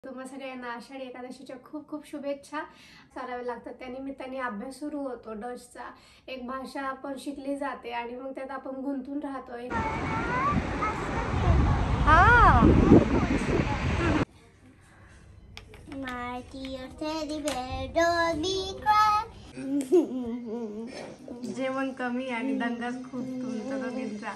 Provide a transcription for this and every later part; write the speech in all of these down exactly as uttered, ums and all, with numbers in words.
तुम्हा सगळ्यांना आषाढी एकादशीच्या खूप खूप शुभेच्छा कराव्या लागतात। त्या निमित्ताने अभ्यास सुरू होतो। डचचा एक भाषा आपण शिकली जाते आणि मग त्यात आपण गुंतून राहतोय। हा My dear teddy bear, don't be cry. जेवण कमी आणि दंगाच खूप तुमचा दोघींचा।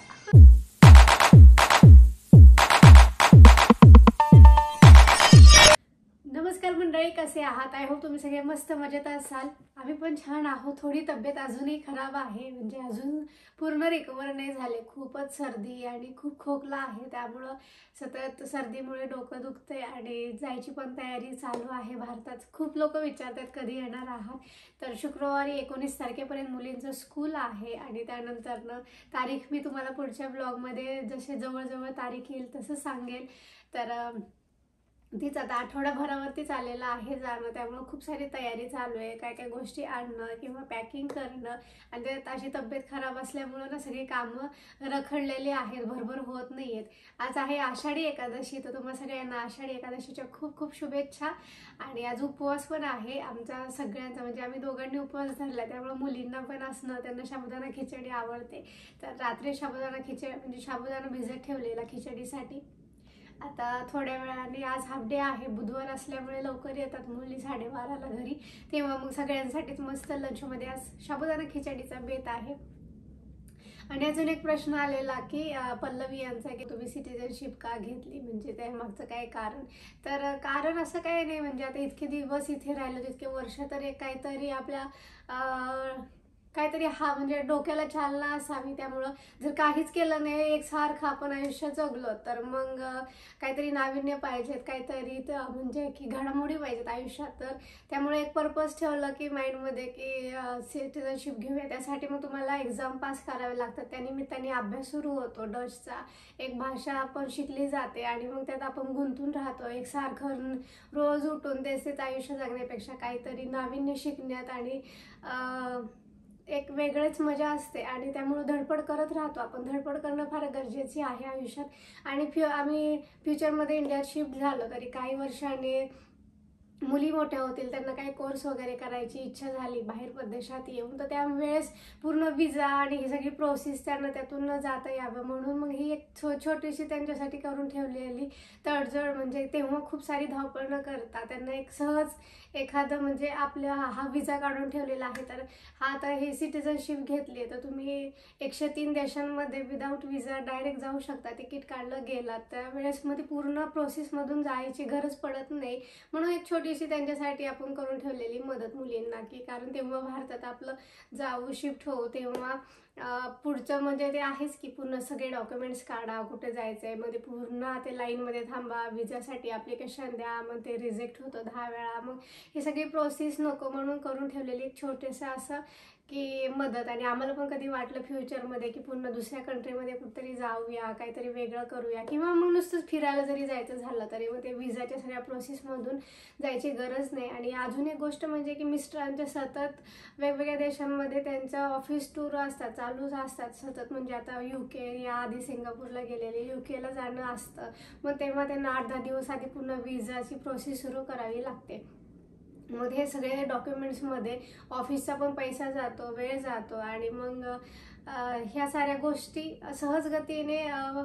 नमस्कार मंडळी, कसे आहात? आय होप तुम्ही सगळे मस्त मजेत असाल। आम्ही पण छान आहोत। थोडी तब्येत अजूनही खराब आहे, म्हणजे अजून पूर्ण रिकवर नाही झाले। खूपच सर्दी आणि खूप खोकला आहे, त्यामुळे सतत सर्दीमुळे डोकं दुखते आणि जायची पण तयारी चालू आहे। भारतात खूप लोक विचारतात कधी येणार आहात, तर शुक्रवारी एकोणीस तारखेपर्यंत मुलींचं स्कूल आहे आणि त्यानंतर तारीख मी तुम्हाला पुढच्या ब्लॉगमध्ये जसे जवळजवळ तारीख येईल तसं सांगेल। तर तीच आता आठवडाभरावरती आलेला आहे जाणं, त्यामुळे खूप सारी तयारी चालू आहे। काय काय गोष्टी आणणं किंवा पॅकिंग करणं, आणि त्यात अशी तब्येत खराब असल्यामुळे ना सगळी कामं रखडलेली आहेत, भरभर होत नाहीयेत। आज आहे आषाढी एकादशी, तर तुम्हा सगळ्यांना आषाढी एकादशीच्या खूप खूप शुभेच्छा। आणि आज उपवास पण आहे आमचा सगळ्यांचा, म्हणजे आम्ही दोघांनी उपवास धरला, त्यामुळे मुलींना पण असणं, त्यांना साबुदाणा खिचडी आवडते, तर रात्री साबुदाणा खिचडी म्हणजे साबुदाणा भिजत ठेवलेला खिचडीसाठी। आता थोड्या वेळाने आज हाफ डे आहे, बुधवार असल्यामुळे लवकर येतात मुली साडेबाराला घरी, तेव्हा मग सगळ्यांसाठीच मस्त लंचमध्ये आज साबुदाणा खिचडीचा बेत आहे। आणि अजून एक प्रश्न आलेला की पल्लवी यांचा, की तुम्ही सिटिझनशिप का घेतली, म्हणजे त्या मागचं काय कारण? तर कारण असं काही नाही, म्हणजे आता इतके दिवस इथे राहिलो, तितके वर्ष तर एक काहीतरी आपल्या काहीतरी हा म्हणजे डोक्याला चालना असावी। त्यामुळं जर काहीच केलं नाही, एकसारखं आपण आयुष्य जगलो, तर मग काहीतरी नाविन्य पाहिजेत, काहीतरी म्हणजे की घडामोडी पाहिजेत आयुष्यात। तर त्यामुळे एक पर्पज ठेवलं की माइंडमध्ये की सिटिझनशिप घेऊया। त्यासाठी मग तुम्हाला एक्झाम पास करावे लागतात, त्या निमित्ताने अभ्यास सुरू होतो। डचचा एक भाषा आपण शिकली जाते आणि मग त्यात आपण गुंतून राहतो। एकसारखं रोज उठून तेच तेच आयुष्य जगण्यापेक्षा काहीतरी नाविन्य शिकण्यात आणि एक वेगळीच मजा असते, आणि त्यामुळे धडपड करत राहतो आपण। धडपड करणं फार गरजेची आहे आयुष्यात। आणि फ्यु आम्ही फ्युचरमध्ये इंडियात शिफ्ट झालो, तरी काही वर्षांनी मुली मोठ्या होतील, त्यांना काही कोर्स वगैरे करायची इच्छा झाली बाहेर परदेशात येऊन, तर त्यावेळेस पूर्ण विजा आणि ही सगळी प्रोसेस त्यांना त्यातून न जाता यावं म्हणून मग ही एक छो छोटीशी त्यांच्यासाठी करून ठेवलेली तडजोड, म्हणजे तेव्हा खूप सारी धावपळ न करता त्यांना एक सहज एखादं म्हणजे आपल्या हा विजा काढून ठेवलेला आहे। तर हा आता हे सिटिझनशिप घेतली तर तुम्ही एकशे तीन देशांमध्ये विदाऊट विजा डायरेक्ट जाऊ शकता। तिकीट काढलं गेलात त्यावेळेस मध्ये पूर्ण प्रोसेसमधून जायची गरज पडत नाही, म्हणून एक छोटीशी त्यांच्यासाठी आपण करून ठेवलेली मदत मुलींना, की कारण तेव्हा भारतात आपलं जाऊ शिफ्ट होऊ तेव्हा पुढचं म्हणजे ते आहेच की पूर्ण सगळे डॉक्युमेंट्स काढा, कुठे जायचं आहे, मध्ये पूर्ण ते लाईनमध्ये थांबा, विजासाठी ॲप्लिकेशन द्या, मग ते रिजेक्ट होतं दहा वेळा, मग ही सगळी प्रोसेस नको म्हणून करून ठेवलेली एक छोटेसं असं की मदत। आणि आम्हाला पण कधी वाटलं फ्युचरमध्ये की पूर्ण दुसऱ्या कंट्रीमध्ये कुठेतरी जाऊया, काहीतरी वेगळं करूया, किंवा मग नुसतंच फिरायला जरी जायचं झालं तरी मग ते विजाच्या सगळ्या प्रोसेसमधून जायची गरज नाही। आणि अजून एक गोष्ट म्हणजे की मिस्टरांच्या सतत वेगवेगळ्या देशांमध्ये त्यांचं ऑफिस टूर असतात, चालूच असतात सतत, म्हणजे आता यू के या आधी सिंगापूरला गेलेले, यू केला जाणं असतं, मग तेव्हा त्यांना आठ दहा दिवस आधी पूर्ण विजाची प्रोसेस सुरू करावी लागते। मग हे सगळे डॉक्युमेंट्समध्ये ऑफिसचा पण पैसा जातो, वेळ जातो, आणि मग ह्या साऱ्या गोष्टी सहजगतीने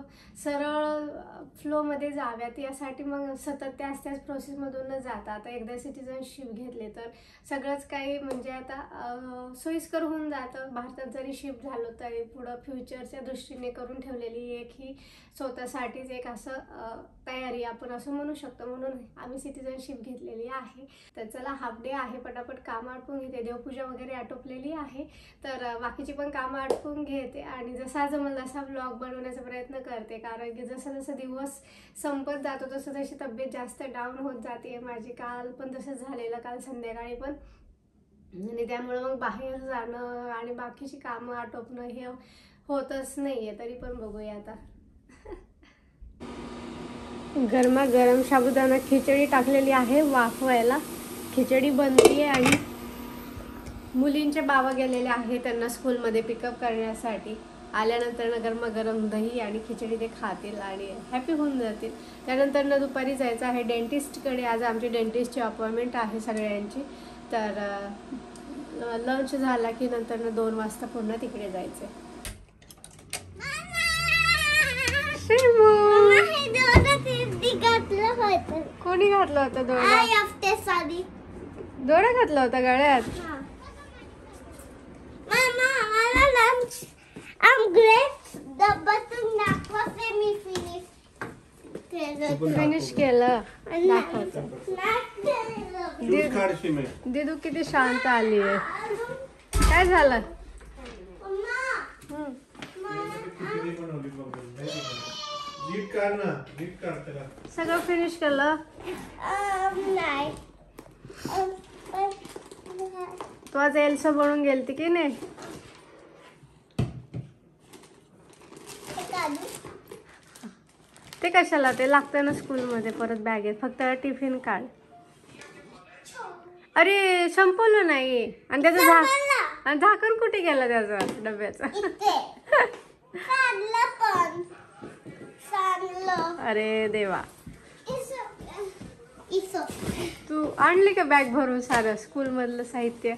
सरळ फ्लोमध्ये जाव्यात यासाठी मग सतत त्याच त्याच प्रोसेसमधून न जाता आता एकदा सिटिझनशिप घेतले तर सगळंच काही म्हणजे आता सोयीस्कर होऊन जातं। भारतात जरी शिफ्ट झालो तरी पुढं फ्युचरच्या दृष्टीने करून ठेवलेली एक ही स्वतःसाठीच एक असं तयारी आपण असं म्हणू शकतो, म्हणून आम्ही सिटिझनशिप घेतलेली आहे। तर चला हाफ डे आहे, पटापट कामं आटपून घेते, देवपूजा वगैरे आटोपलेली आहे, तर बाकीची पण कामं आटपून घेते आणि जसा जमेल तसा व्लॉग बनवण्याचा प्रयत्न करते, कारण की जसं जसं दिवस संपत जातो तसं तशी तब्येत जास्त डाऊन होत जाते माझी। काल पण तसंच झालेलं, काल संध्याकाळी पण, आणि त्यामुळे मग बाहेर जाणं आणि बाकीची कामं आटोपणं हे होतच नाहीये, तरी पण बघूया आता। गरमागरम साबुदाणा खिचडी टाकलेली आहे वाफवायला, खिचडी बनते आणि मुलींचे बाबा गेलेले आहे त्यांना स्कूलमध्ये पिकअप करण्यासाठी। आल्यानंतर गरमागरम दही आणि खिचडी ते खातील आणि हॅपी होऊन जातील. त्यानंतर ना दुपारी जायचं आहे डेंटिस्टकडे. आज आमची डेंटिस्टची अपॉइंटमेंट आहे सगळ्यांची. तर लंच झाला की नंतर ना दोन वाजता पुन्हा तिकडे जायचं. कोणी घातलं होतं दोरा? दोरा घातला होता गळ्यात? फिनिश केलं. दाखवतो. दिदू किती शांत आली आहे. काय झालं? सगळं फिनिश केलं. तू आज एल्सा बनून गेलती की नाही? ते कशाला? ते लागतं ना स्कूलमध्ये परत बॅगेत. फक्त टिफिन काढ. अरे संपवलं नाही. आणि त्याचं झाक आणि झाकण कुठे गेलं त्याचं डब्याचं? अरे देवा. तू आणली का बॅग भरून सारं स्कूल मधलं साहित्य?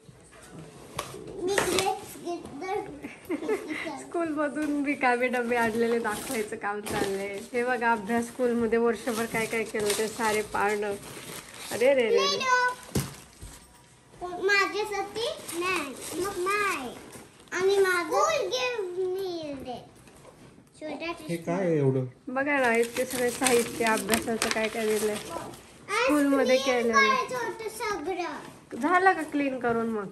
स्कूल मधून रिकामे डबे आणलेले दाखवायचं काम चाललंय. हे बघा अभ्यास स्कूलमध्ये वर्षभर काय काय केलं ते सारे पाळणं. अरे रे रे माझ्यासाठी नाही मग नाही आणि माझं हे काय एवढं बघा ना. इतके सगळे साहित्य अभ्यासाचं काय काय दिलंय स्कूलमध्ये केलेलं. झालं का क्लीन करून? मग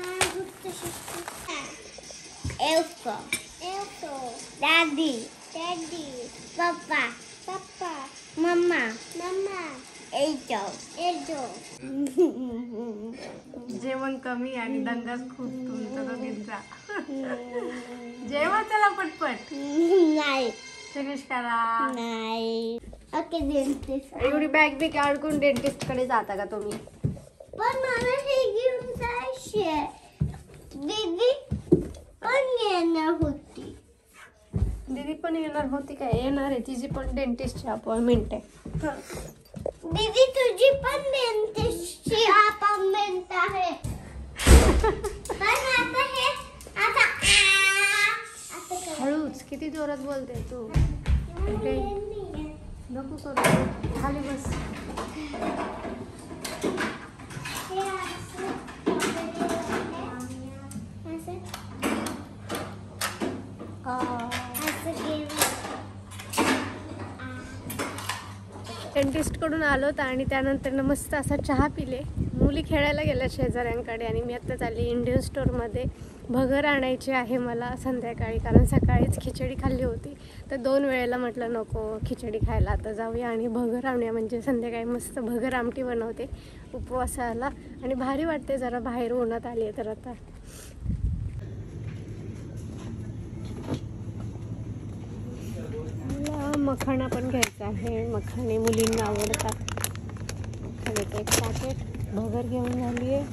दादी दादी पप्पा पप्पा मम्मा मम्मा एजो एजो. जेवण कमी आणि दंगाच खूप तुमचा दोघींचा. जेवा चला पटपट. नाही फिनिश करा. नाही. Okay dentist. एवढी बॅग बी अडकून डेंटिस्ट कडे जाता का तुम्ही? पण मला हे घेऊन जायचे. दीदी पण येणार होती. दीदी पण येणार होती काय? येणार आहे. तिची पण डेंटिस्टची अपॉइंटमेंट आहे. दीदी तुझी पण डेंटिस्टची अपॉइंटमेंट आहे. पण आता हे आता हळूच. किती जोरात बोलते तू. नको करू. खाली बस. डेंटिस्ट कडून आलोत आणि त्यानंतर मस्त असा चहा पिले. मुली खेळायला गेल्या शेजाऱ्यांकडे आणि मी आत्ताच आली इंडियन स्टोअरमध्ये. भगर आणायची आहे मला संध्याकाळी, कारण सकाळीच खिचडी खाल्ली होती. तर दोन वेळेला म्हटलं नको खिचडी खायला, आता जाऊया आणि भगर आणूया. म्हणजे संध्याकाळी मस्त भगर आमटी बनवते उपवासाला आणि भारी वाटते जरा बाहेर उन्हात आली आहे तर. आता मखाणा पण घ्यायचा आहे. मखाणे मुलींना आवडतात. खाण्याचं एक पॅकेट. भगर घेऊन झाली आहे.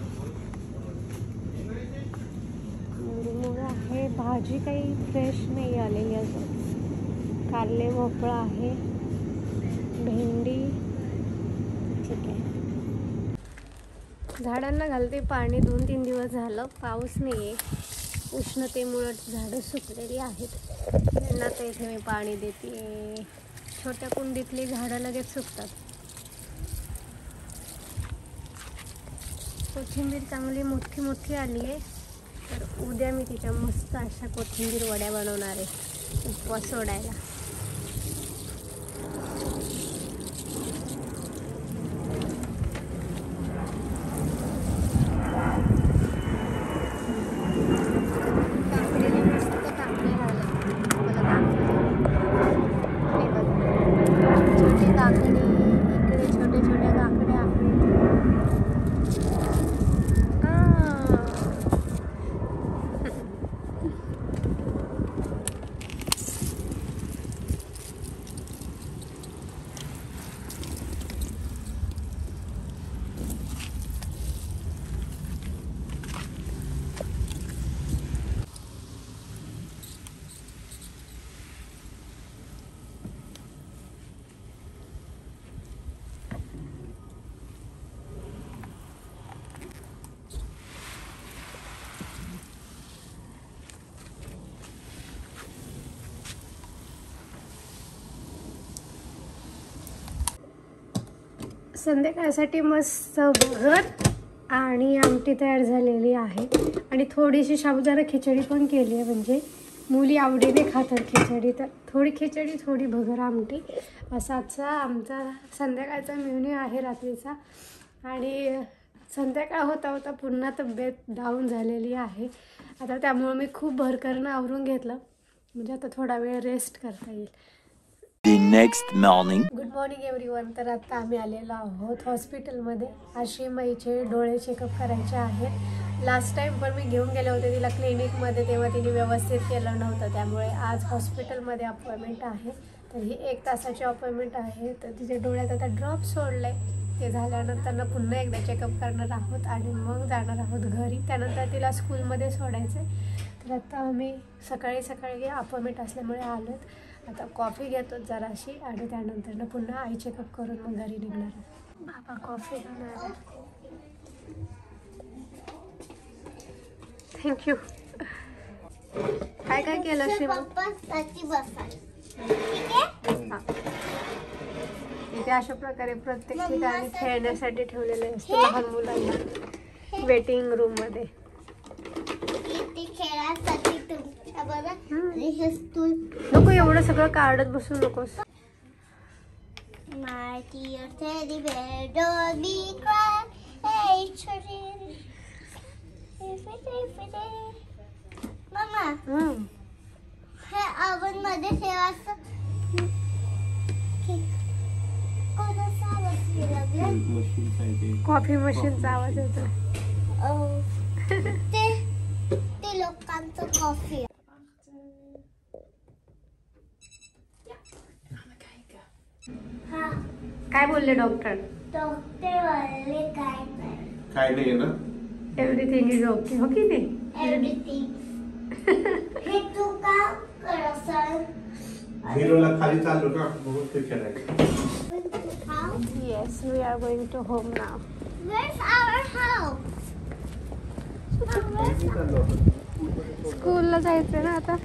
मुरमुरा आहे. भाजी काही फ्रेश नाही आलेली अजून. कारले भोपळा आहे. भेंडी. ठीक आहे. झाडांना घालते पाणी. दोन तीन दिवस झालं पाऊस नाही आहे. उष्णतेमुळं झाडं सुकलेली आहेत. त्यांना तर इथे मी पाणी देते. छोट्या कुंडीतली झाडं लगेच सुकतात. कोथिंबीर चांगली मोठी मोठी आली आहे. तर उद्या मी तिच्या मस्त अशा कोथिंबीर वड्या बनवणार आहे उपवास सोडायला. संध्याकाळसाठी मस्त भगर आणि आमटी तयार झालेली आहे आणि थोडीशी साबुदाणा खिचडी पण केली आहे. म्हणजे मुली आवडीने खातात खिचडी, तर थोडी खिचडी थोडी भगर आमटी असा आजचा आमचा संध्याकाळचा मेन्यू आहे रात्रीचा. आणि संध्याकाळ होता होता पुन्हा तब्येत डाऊन झालेली आहे आता, त्यामुळे मी खूप भरकरनं आवरून घेतलं म्हणजे आता थोडा वेळ रेस्ट करता येईल. Next morning. Good morning everyone. तर आता आम्ही आलेलो आहोत हॉस्पिटलमध्ये. आश्रीमाईचे डोळे चेकअप करायचे आहेत. लास्ट टाइम पण मी घेऊन गेले होते तिला क्लिनिकमध्ये, तेव्हा तिने व्यवस्थित केलं नव्हतं, त्यामुळे आज हॉस्पिटलमध्ये अपॉइंटमेंट आहे. तर ही एक तासाची अपॉइंटमेंट आहे. तर तिच्या डोळ्यात आता ड्रॉप सोडले, ते झाल्यानंतर पुन्हा एकदा चेकअप करणार आहोत आणि मग जाणार आहोत घरी. त्यानंतर तिला स्कूलमध्ये सोडायचं आहे. तर आता आम्ही सकाळी सकाळी अपॉइंटमेंट असल्यामुळे आलोत. आता कॉफी घेतो जराशी आणि त्यानंतर पुन्हा आई चेकअप करून मग घरी निघणार आहे. बाबा कॉफी घेणार आहे. थँक्यू. काय काय केलं श्री? इथे अशा प्रकारे प्रत्येक ठिकाणी खेळण्यासाठी ठेवलेले असते लहान मुलांना वेटिंग रूम मध्ये. नको एवढं सगळं काढत बसू नकोस. My dear teddy bear, don't be cry. Hey, children. Mama, हम्म. हे oven मध्ये ठेवायचं. कोणाचा आवाज केला गं? कॉफी मशीनचा आवाज येतो. Oh, ते ते लोकांचं कॉफी. हा, काय बोलले डॉक्टर? डॉक्टर वाले काय नाही. काय नाही ना? Everything is okay. हो की नाही? Everything. हे तू का करसाल? झिरोला खाली चाललो ना, म्हणून ते खेळायचं. How? Yes, we are going to home now. Where's our house? स्कूलला जायचं ना आता.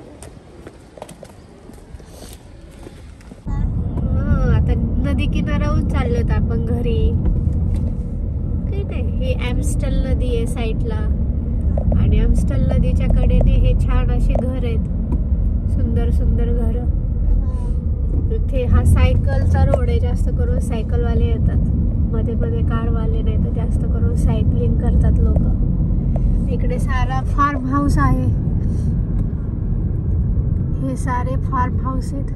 हा, आता नदी किनाऱ्याहून चाललोत आपण घरी. काय ते ही ॲम्स्टल नदी आहे साईडला आणि ॲम्स्टल नदीच्या कडेने हे छान असे घर आहेत, सुंदर सुंदर घर. इथे हा सायकलचा रोड आहे, जास्त करून सायकलवाले येतात, मध्ये मध्ये कारवाले नाही तर जास्त करून सायकलिंग करतात लोक. इकडे सारा फार्म हाऊस आहे, हे सारे फार्म हाऊस आहेत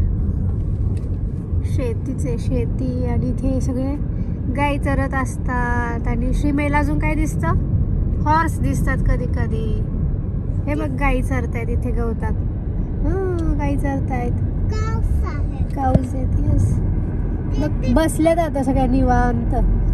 शेतीचे, शेती. आणि इथे सगळे गाई चरत असतात. आणि श्रीमेला अजून काय दिसतं? हॉर्स दिसतात कधी कधी. हे बघ गाई चरतायत इथे गवतात. हं, गाई चरतायत. Cows आहे. काऊस आहेत. येस, बघ बसलेत आता सगळ्या निवांत.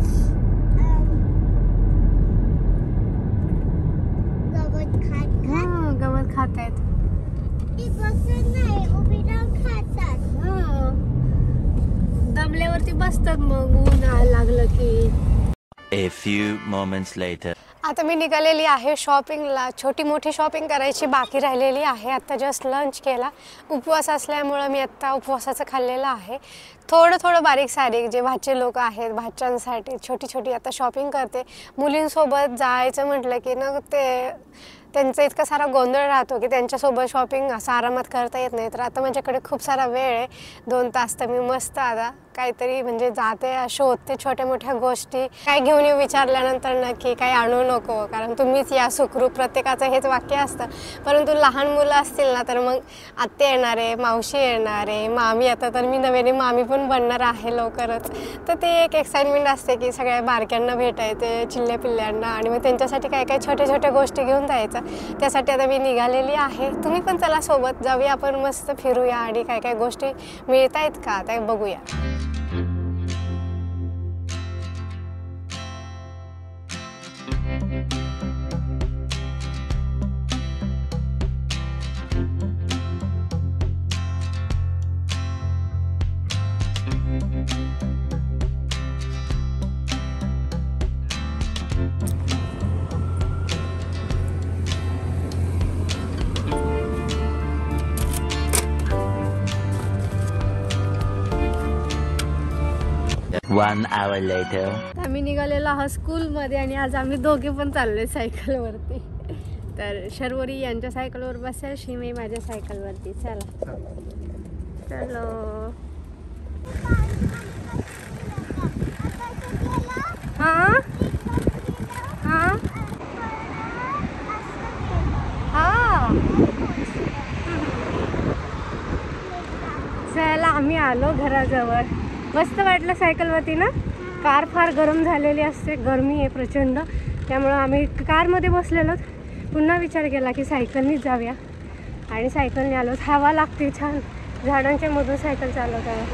गवत खात खात. हा, गवत खातायत. ती बसून नाही, उभी राहून खातात. हा, दमल्यावरती बसतात मग ऊन लागलं की. A few moments later. आता मी निघालेली आहे शॉपिंगला. छोटी मोठी शॉपिंग करायची बाकी राहिलेली आहे. आत्ता जस्ट लंच केला. उपवास असल्यामुळं मी आत्ता उपवासाचं खाल्लेलं आहे. थोडं थोडं बारीक सारीक जे भाचे लोक आहेत भाच्यांसाठी छोटी छोटी आता शॉपिंग करते. मुलींसोबत जायचं म्हटलं की ना ते त्यांचा इतका सारा गोंधळ राहतो की त्यांच्यासोबत शॉपिंग असं आरामात करता येत नाही. तर आता माझ्याकडे खूप सारा वेळ आहे, दोन तास. तर मी मस्त आता काहीतरी म्हणजे जाते शोधते छोट्या मोठ्या गोष्टी. काय घेऊन येऊ विचारल्यानंतर नक्की काही आणू नको, कारण तुम्हीच या सुखरूप, प्रत्येकाचं हेच वाक्य असतं. परंतु लहान मुलं असतील ना तर मग आत्ते येणार आहे, मावशी येणार आहे, मामी. आता तर मी नव्याने मामी पण बनणार आहे लवकरच. तर ते एक एक्साइटमेंट असते की सगळ्या बारक्यांना भेटायचे, चिल्ल्या पिल्ल्यांना, आणि मग त्यांच्यासाठी काय काय छोट्या छोट्या गोष्टी घेऊन जायचं. त्यासाठी आता मी निघालेली आहे. तुम्ही पण चला सोबत जाऊया, आपण मस्त फिरूया आणि काय काय गोष्टी मिळत आहेत का त्या बघूया. One hour later. आम्ही निघालेलो आहोत स्कूलमध्ये आणि आज आम्ही दोघे पण चाललोय सायकलवरती. तर शर्वरी यांच्या सायकलवर बसेल, शिमी माझ्या सायकलवरती. चला चलो. हा हा हा चला आम्ही आलो घराजवळ. मस्त वाटलं सायकलवरती ना. कार फार गरम झालेली असते, गरमी आहे प्रचंड, त्यामुळं आम्ही कारमध्ये बसलेलो. पुन्हा विचार केला की सायकलनीच जाऊया आणि सायकलने आलो. हवा लागते छान झाडांच्या मधून सायकल चालवताना.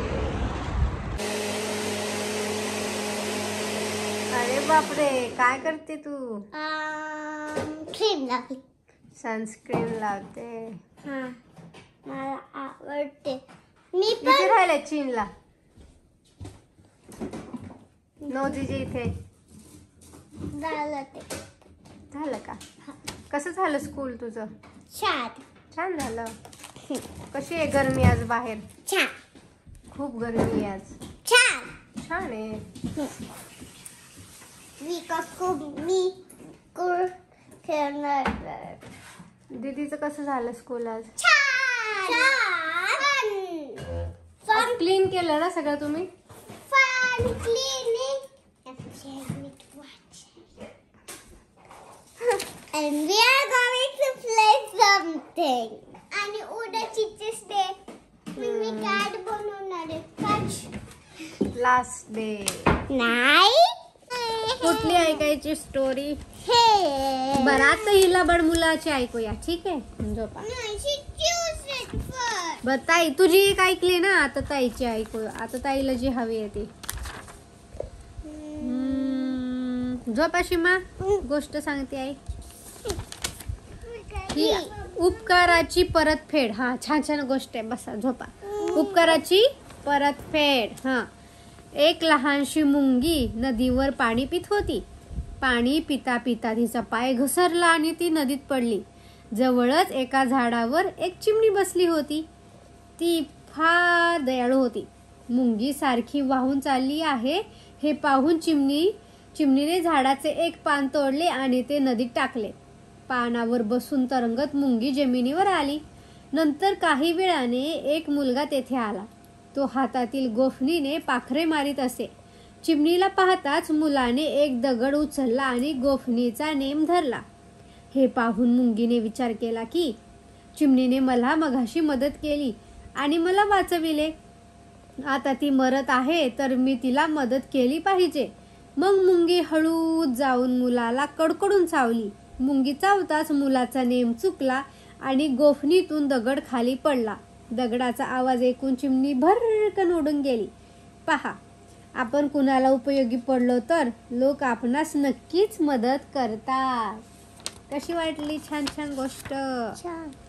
अरे बापरे, काय करते तू? क्रीम लावते. सनस्क्रीन लावते. हा मला आवडते. मी इथे पण राहिले चीनला. नोजीचे इथे झालं ते. झालं का? कसं झालं स्कूल तुझं? छान छान झालं. कशी आहे गरमी आज बाहेर? छान खूप गरमी आहे आज. छान. छान आहे. मी खूप मी खूप खेळणार. दीदीचं कसं झालं स्कूल आज? छान फन क्लीन केलं ना सगळं तुम्ही? Fun cleaning and we are going to play something. आणि उद्या टीचर्स डे. मी कार्ड बनवणार आहे. काच लास्ट डे. नाही कुठली ऐकायची स्टोरी? हे बरं आता हिला बड मुलाची ऐकूया, ठीक आहे? झोपा. बर ताई तुझी एक ऐकली ना, आता ताईची ऐकू. आता ताईला जी हवी आहे ती. हम्म, झोपा शिमा. गोष्ट सांगते आई. ही उपकाराची परतफेड. हा छान छान गोष्ट आहे. बसा झोपा. उपकाराची परतफेड. हा एक लहानशी मुंगी नदीवर पाणी पित होती. पाणी पिता पिता तिचा पाय घसरला आणि ती नदीत पडली. जवळच एका झाडावर एक चिमणी बसली होती. ती फार दयाळू होती. मुंगी सारखी वाहून चालली आहे हे पाहून चिमणी चिमणीने झाडाचे एक पान तोडले आणि ते नदीत टाकले. पानावर बसून तरंगत मुंगी जमिनीवर आली. नंतर काही वेळाने एक मुलगा तेथे आला. तो हातातील गोफणीने पाखरे मारीत असे. चिमणीला पाहताच मुलाने एक दगड उचलला आणि गोफणीचा नेम धरला. हे पाहून मुंगीने विचार केला की चिमणीने मला मघाशी मदत केली आणि मला वाचविले. आता ती मरत आहे तर मी तिला मदत केली पाहिजे. मग मुंगी हळूच जाऊन मुलाला कडकडून चावली. मुंगी चावताच मुलाचा नेम चुकला आणि गोफणीतून दगड खाली पडला. दगडाचा आवाज ऐकून चिमणी भरकन उडून गेली. पहा, आपण कुणाला उपयोगी पडलो तर लोक आपणास नक्कीच मदत करतात. कशी वाटली? छान छान गोष्ट. छान.